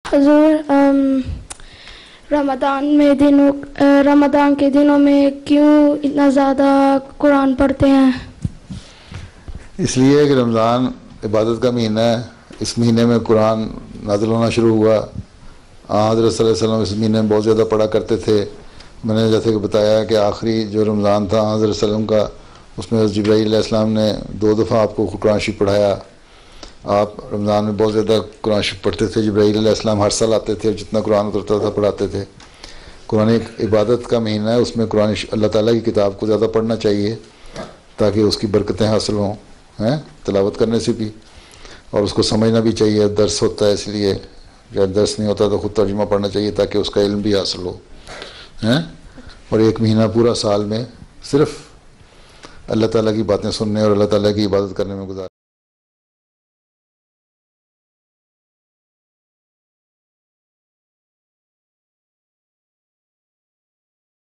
हजूर, रमज़ान के दिनों में क्यों इतना ज़्यादा कुरान पढ़ते हैं? इसलिए कि रमज़ान इबादत का महीना है। इस महीने में कुरान नाज़िल होना शुरू हुआ। हज़रत सल्लल्लाहु अलैहि वसल्लम इस महीने में बहुत ज़्यादा पढ़ा करते थे। मैंने जैसे कि बताया कि आखिरी जो रमज़ान था हज़रत सल्लल्लाहु अलैहि वसल्लम का, उसमें जिब्राईल अलैहिस्सलाम ने 2 दफ़ा आपको कुरान शरीफ पढ़ाया। आप रमज़ान में बहुत ज़्यादा कुरान शरीफ पढ़ते थे। जिब्राईल अलैहिस्सलाम हर साल आते थे और जितना कुरान उतरता था पढ़ाते थे। कुरान एक इबादत का महीना है, उसमें कुरान अल्लाह ताला की किताब को ज़्यादा पढ़ना चाहिए ताकि उसकी बरकतें हासिल हों, हैं, तिलावत करने से भी, और उसको समझना भी चाहिए। दर्स होता है, इसलिए जब दर्स नहीं होता तो ख़ुद तर्जुमा पढ़ना चाहिए ताकि उसका इल्म भी हासिल हो, हैं। और एक महीना पूरा साल में सिर्फ़ अल्लाह ताला की बातें सुनने और अल्लाह ताला की इबादत करने में गुजार